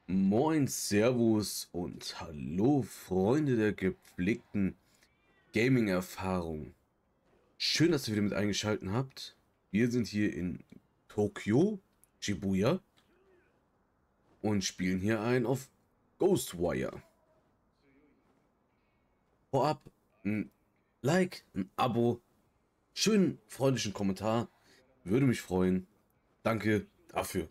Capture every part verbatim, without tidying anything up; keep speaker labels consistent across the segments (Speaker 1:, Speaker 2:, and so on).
Speaker 1: Moin, Servus und hallo Freunde der gepflegten Gaming-Erfahrung. Schön, dass ihr wieder mit eingeschaltet habt. Wir sind hier in Tokio, Shibuya und spielen hier ein auf Ghostwire. Vorab ein Like, ein Abo, schönen freundlichen Kommentar, würde mich freuen. Danke dafür.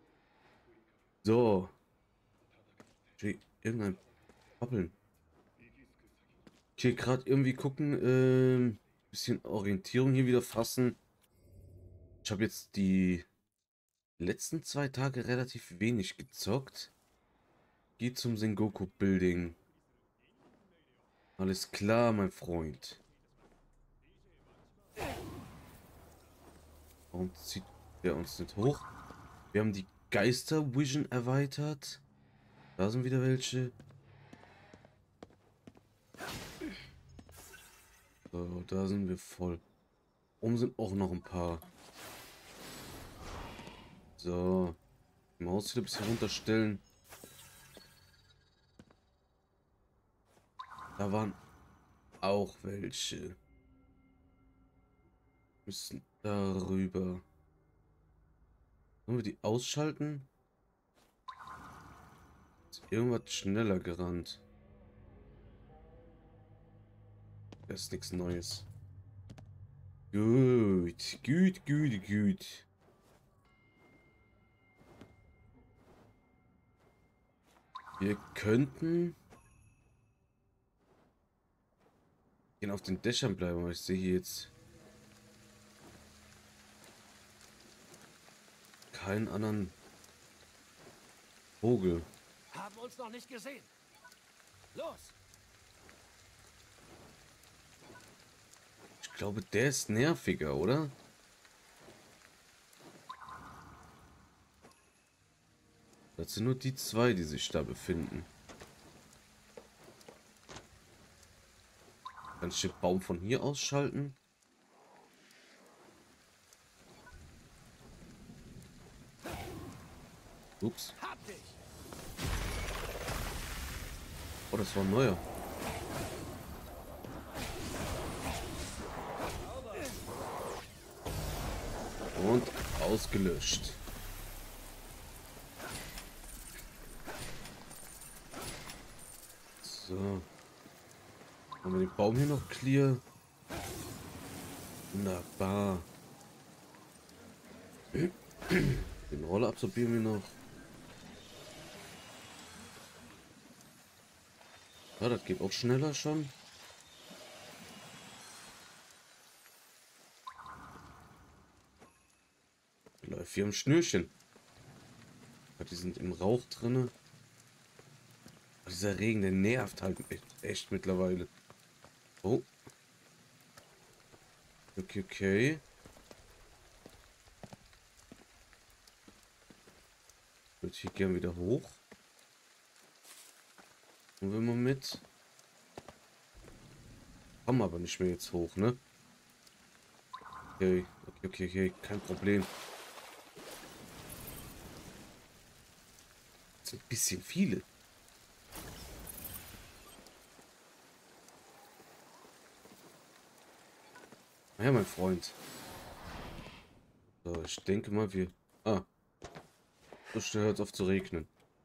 Speaker 1: So, steht irgendein Pappeln. Okay, gerade irgendwie gucken, ähm, bisschen Orientierung hier wieder fassen. Ich habe jetzt die letzten zwei Tage relativ wenig gezockt. Geht zum Sengoku Building. Alles klar, mein Freund. Warum zieht der uns nicht hoch? Wir haben die Geister Vision erweitert. Da sind wieder welche. So, da sind wir voll. Oben sind auch noch ein paar. So. Die Maus wieder ein bisschen runterstellen. Da waren auch welche. Müssen darüber. Sollen wir die ausschalten? Ist irgendwas schneller gerannt. Das ist nichts Neues. Gut, gut, gut, gut. Wir könnten gehen auf den Dächern bleiben, aber ich sehe hier jetzt keinen anderen Vogel.
Speaker 2: Haben uns noch nicht gesehen. Los!
Speaker 1: Ich glaube, der ist nerviger, oder? Das sind nur die zwei, die sich da befinden. Kann ich den Baum von hier ausschalten? Ups.
Speaker 2: Hab dich!
Speaker 1: Oh, das war ein neuer. Und ausgelöscht. So. Haben wir den Baum hier noch clear? Wunderbar. Den Roller absorbieren wir noch. Ja, das geht auch schneller schon. Läuft hier am Schnürchen. Ja, die sind im Rauch drinne. Dieser Regen, der nervt halt echt, echt mittlerweile. Oh. Okay, okay. Ich würde hier gern wieder hoch. Und wenn wir mit. Kommen aber nicht mehr jetzt hoch, ne? Okay, okay, okay, okay. Kein Problem. Das sind ein bisschen viele. Ja, mein Freund. So, ich denke mal, wir... Ah. So schnell hört es auf zu regnen.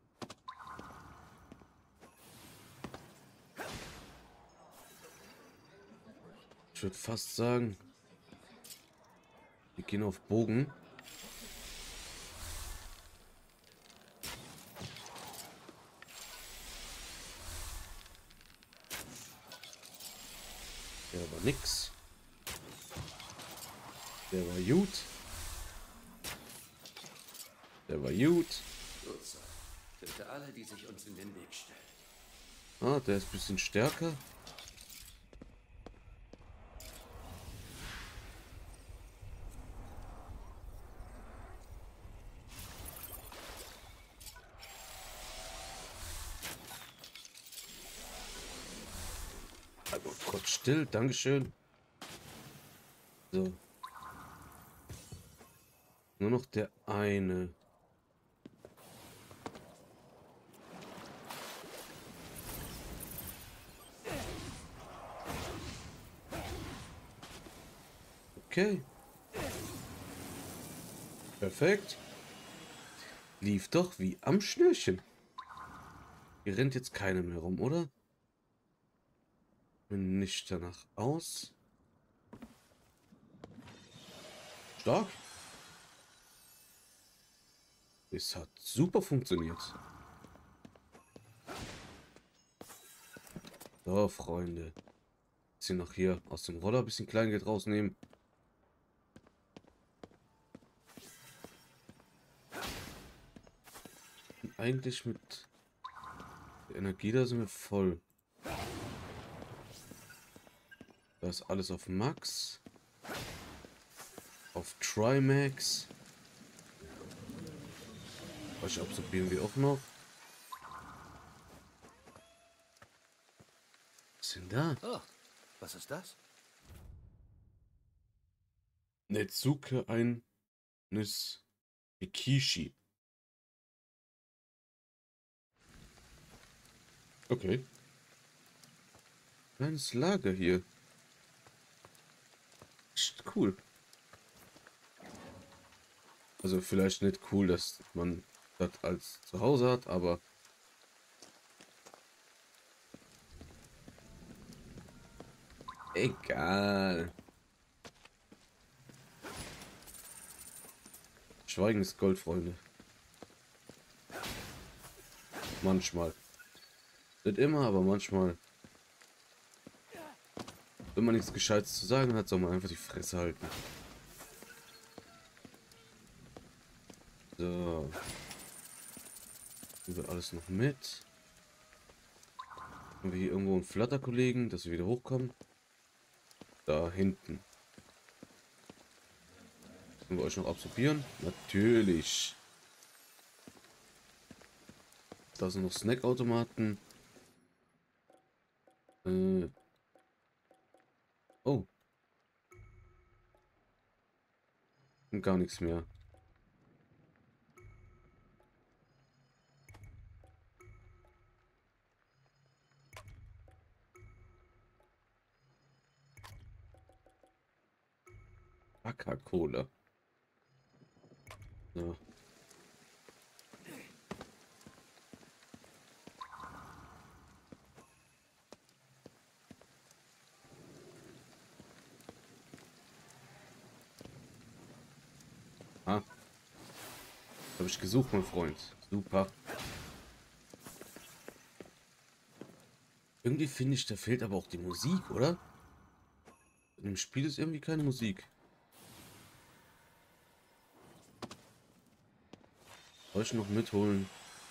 Speaker 1: Ich würde fast sagen, wir gehen auf Bogen. Der war nix. Der war gut. Der war gut.
Speaker 3: Nutzer. Töte alle, die sich uns in den Weg stellen.
Speaker 1: Ah, der ist ein bisschen stärker. Also kurz still, Dankeschön. So. Nur noch der eine. Okay. Perfekt. Lief doch wie am Schnürchen. Hier rennt jetzt keiner mehr rum, oder? Bin nicht danach aus. Stark. Es hat super funktioniert. So, Freunde. Bisschen noch hier aus dem Roller ein bisschen Kleingeld rausnehmen. Und eigentlich mit der Energie, da sind wir voll. Da ist alles auf Max. Auf Trimax. Was absorbieren wir auch noch. Was ist denn da?
Speaker 2: Oh, was ist das?
Speaker 1: Netsuke eines Bikishi. Okay. Kleines Lager hier. Echt cool. Also vielleicht nicht cool, dass man das als zu Hause hat, aber egal. Schweigendes Gold, Freunde. Manchmal. Nicht immer, aber manchmal. Wenn man nichts Gescheites zu sagen hat, soll man einfach die Fresse halten. So. Nehmen wir alles noch mit. Haben wir hier irgendwo einen Flatterkollegen, dass wir wieder hochkommen? Da hinten. Können wir euch noch absorbieren? Natürlich. Da sind noch Snackautomaten. Äh. Oh. Und gar nichts mehr. Coca-Cola. So. Ah. Habe ich gesucht, mein Freund. Super. Irgendwie finde ich, da fehlt aber auch die Musik, oder? In dem Spiel ist irgendwie keine Musik. Soll ich noch mitholen?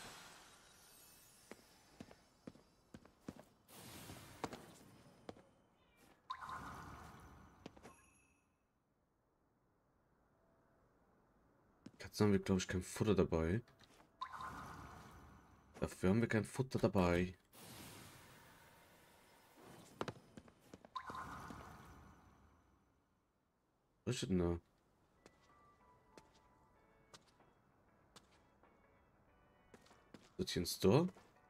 Speaker 1: Jetzt haben wir, glaube ich, kein Futter dabei. Dafür haben wir kein Futter dabei. Was ist denn da? Ist hier ein Store?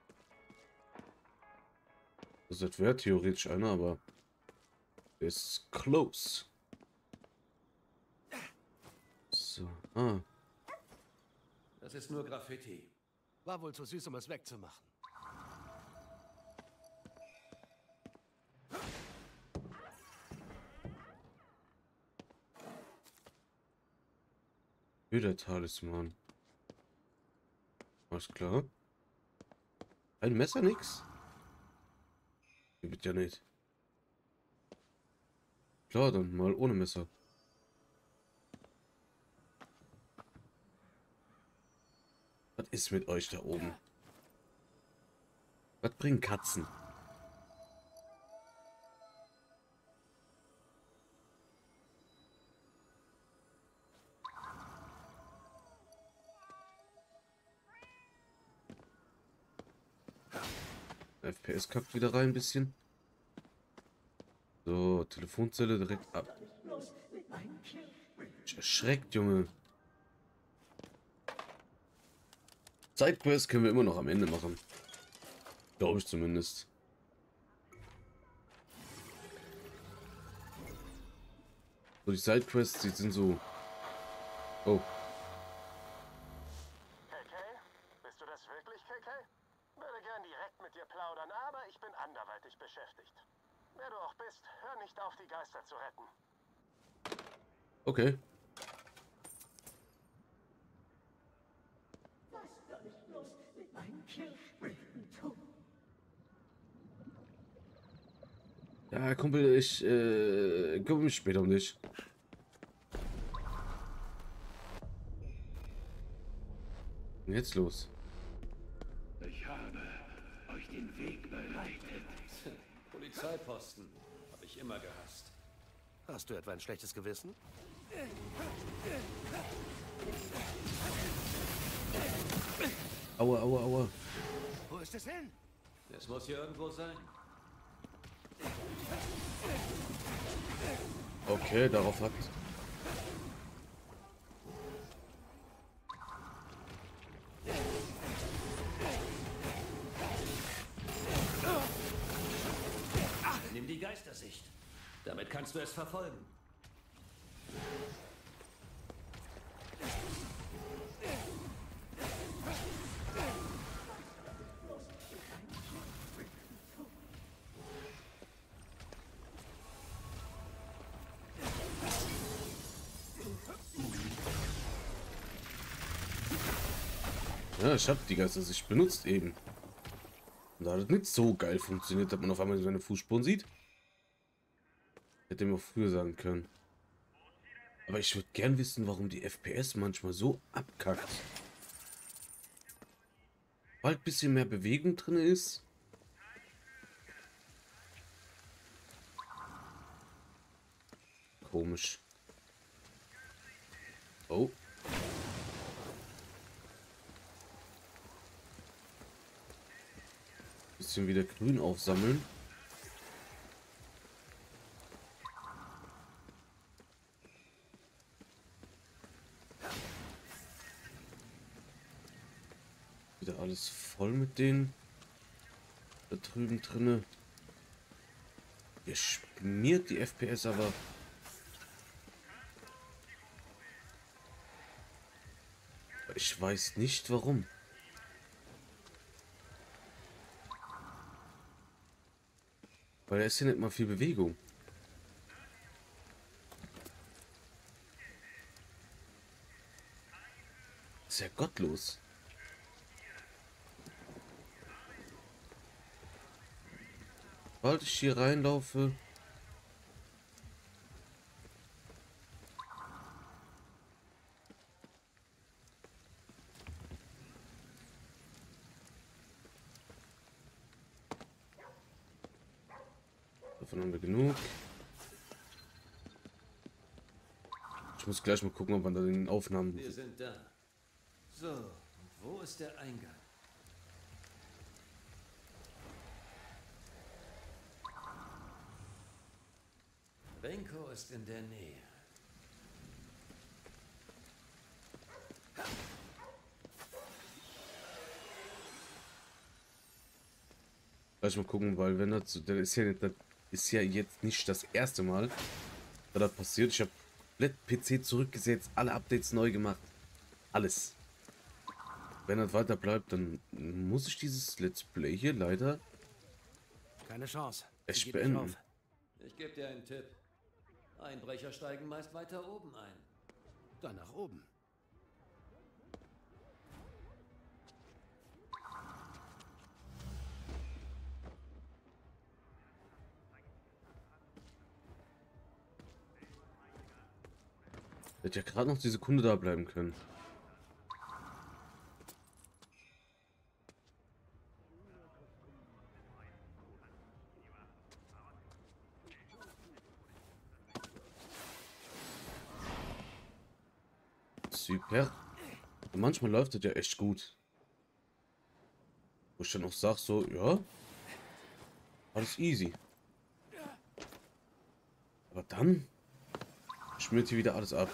Speaker 1: Das wäre theoretisch einer, aber der ist close. So, ah.
Speaker 3: Das ist nur Graffiti.
Speaker 2: War wohl zu süß, um es wegzumachen.
Speaker 1: Wieder Talisman. Alles klar. Ein Messer nix? Gibt ja nicht. Klar, dann mal ohne Messer. Was ist mit euch da oben? Was bringen Katzen? F P S kackt wieder rein ein bisschen. So, Telefonzelle direkt ab. Ich erschreckt, Junge. Zeitquest können wir immer noch am Ende machen. Glaube ich zumindest. So die Sidequests, die sind so... Oh.
Speaker 4: K K? Bist du das wirklich, K K? Würde gern direkt mit dir plaudern, aber ich bin anderweitig beschäftigt. Wer du auch bist, hör nicht auf, die Geister zu retten.
Speaker 1: Okay. Ja, Kumpel, ich äh, kümmere mich später um dich. Und jetzt los.
Speaker 5: Ich habe euch den Weg bereitet.
Speaker 3: Polizeiposten. Habe ich immer gehasst.
Speaker 2: Hast du etwa ein schlechtes Gewissen?
Speaker 1: Aua, aua, aua.
Speaker 2: Wo ist es hin?
Speaker 3: Es muss hier irgendwo sein.
Speaker 1: Okay, darauf hat...
Speaker 3: Nimm die Geistersicht. Damit kannst du es verfolgen.
Speaker 1: Ja, ich habe die Geistersicht benutzt eben. Und da hat es nicht so geil funktioniert, dass man auf einmal seine Fußspuren sieht. Hätte mir auch früher sagen können. Aber ich würde gern wissen, warum die F P S manchmal so abkackt. Bald ein bisschen mehr Bewegung drin ist. Komisch. Oh. Bisschen wieder grün aufsammeln. Wieder alles voll mit denen da drüben drinne. Ihr schmiert die F P S aber. Ich weiß nicht warum. Weil da ist ja nicht mal viel Bewegung. Das ist ja gottlos. Sobald ich hier reinlaufe. Davon haben wir genug. Ich muss gleich mal gucken, ob man da den Aufnahmen...
Speaker 3: Wir sind da. So, und wo ist der Eingang? Benko ist in der Nähe.
Speaker 1: Gleich mal gucken, weil wenn das, das ist ja, das ist ja jetzt nicht das erste Mal, da das passiert. Ich habe komplett P C zurückgesetzt, alle Updates neu gemacht. Alles. Wenn das weiter bleibt, dann muss ich dieses Let's Play hier leider
Speaker 2: Keine Chance. Sie
Speaker 1: echt
Speaker 2: geht nicht
Speaker 1: beenden.
Speaker 2: auf.
Speaker 3: Ich gebe dir einen Tipp. Einbrecher steigen meist weiter oben ein.
Speaker 2: Dann nach oben.
Speaker 1: Hätte ja gerade noch die Sekunde da bleiben können. Super. Und manchmal läuft das ja echt gut. Wo ich dann auch sag so, ja, alles easy. Aber dann schmiert hier wieder alles ab.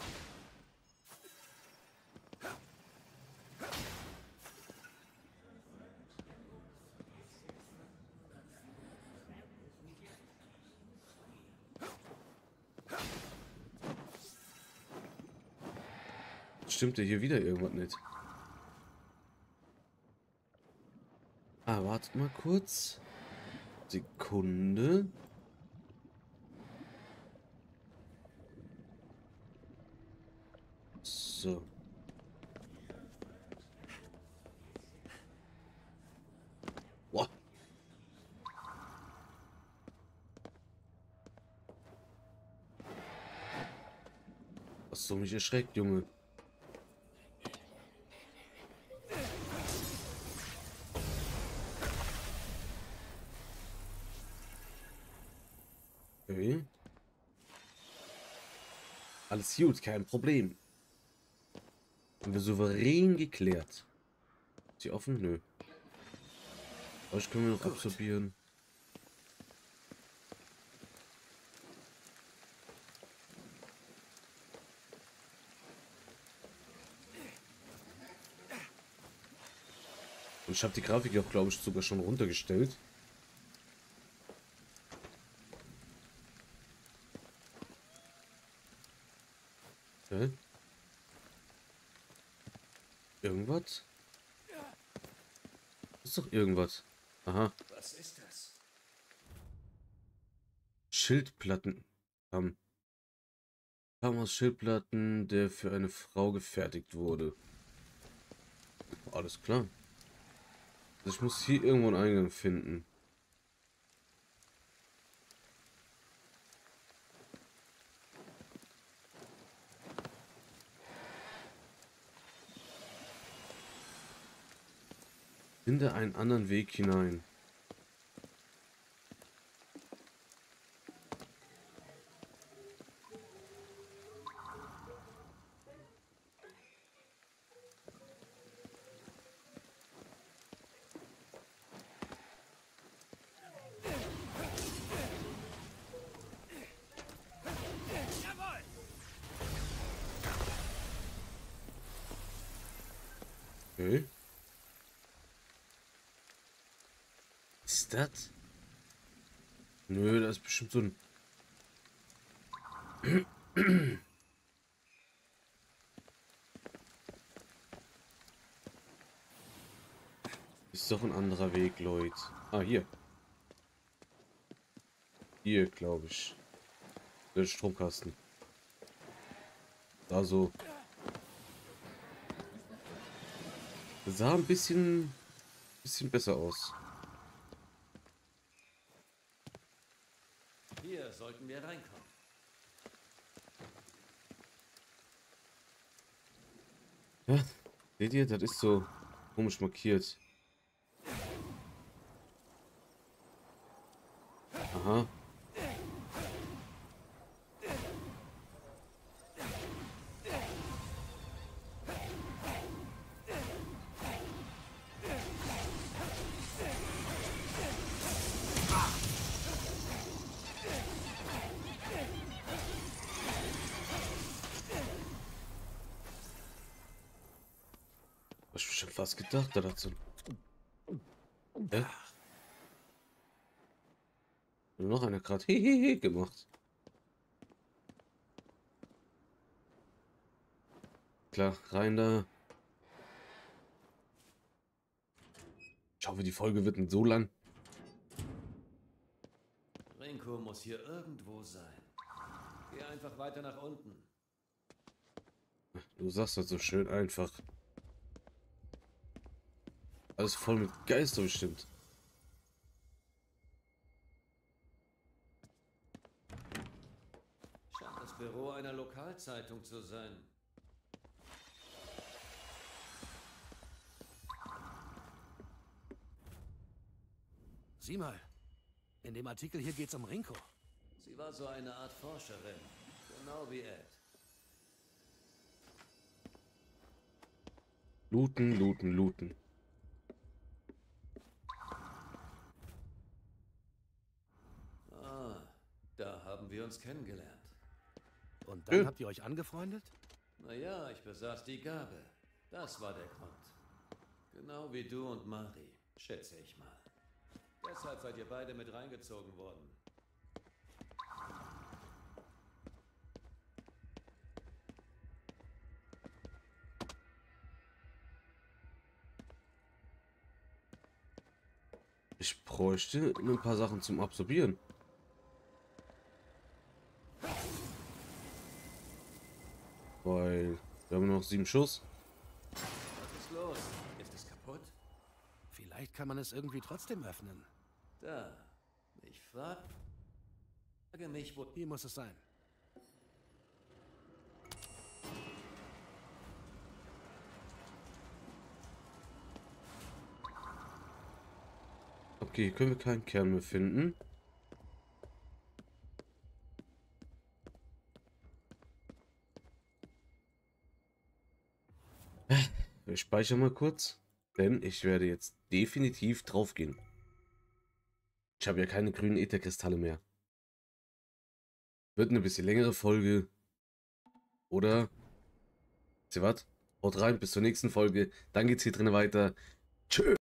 Speaker 1: Stimmt ja hier wieder irgendwas nicht. Ah, wartet mal kurz. Sekunde. So. Boah. Hast du mich erschreckt, Junge? Okay. Alles gut, kein Problem. Haben wir souverän geklärt. Ist sie offen? Nö. Euch können wir noch
Speaker 2: Gut.
Speaker 1: absorbieren. Und ich habe die Grafik auch, glaube ich, sogar schon runtergestellt. Hä? Irgendwas? Ist doch irgendwas. Aha.
Speaker 2: Was ist das?
Speaker 1: Schildplatten. Kam. Kam aus Schildplatten, der für eine Frau gefertigt wurde. Alles klar. Also ich muss hier irgendwo einen Eingang finden. Finde einen anderen Weg hinein. Okay. Ist das? Nö, das ist bestimmt so ein... Ist doch ein anderer Weg, Leute. Ah, hier. Hier, glaube ich. Der Stromkasten. Da so. Sah ein bisschen... bisschen besser aus.
Speaker 3: Hier sollten wir reinkommen.
Speaker 1: Ja, seht ihr, das ist so komisch markiert. Aha. Hab ich schon fast gedacht, da hat so ein... Hä? Noch einer gerade hehehe gemacht. Klar, rein da. Ich hoffe, die Folge wird nicht so lang.
Speaker 3: Renko muss hier irgendwo sein. Geh einfach weiter nach unten.
Speaker 1: Du sagst das so schön einfach. Alles voll mit Geister bestimmt.
Speaker 3: Scheint das Büro einer Lokalzeitung zu sein.
Speaker 2: Sieh mal. In dem Artikel hier geht's um Renko.
Speaker 3: Sie war so eine Art Forscherin. Genau wie Ed.
Speaker 1: Looten, looten, looten.
Speaker 3: Ah, da haben wir uns kennengelernt.
Speaker 2: Und dann
Speaker 1: Ja.
Speaker 2: habt ihr euch angefreundet?
Speaker 3: Naja, ich besaß die Gabe. Das war der Grund. Genau wie du und Mari, schätze ich mal. Deshalb seid ihr beide mit reingezogen worden.
Speaker 1: Ich bräuchte ein paar Sachen zum Absorbieren. Weil wir haben noch sieben Schuss.
Speaker 3: Was ist los? Ist es kaputt?
Speaker 2: Vielleicht kann man es irgendwie trotzdem öffnen.
Speaker 3: Da. Ich frage mich, wo...
Speaker 2: Hier muss es sein.
Speaker 1: Okay, hier können wir keinen Kern mehr finden. Ich speichere mal kurz, denn ich werde jetzt definitiv drauf gehen. Ich habe ja keine grünen Ätherkristalle mehr. Wird eine bisschen längere Folge. Oder? Wisst ihr was? Haut rein, bis zur nächsten Folge. Dann geht's hier drin weiter. Tschö.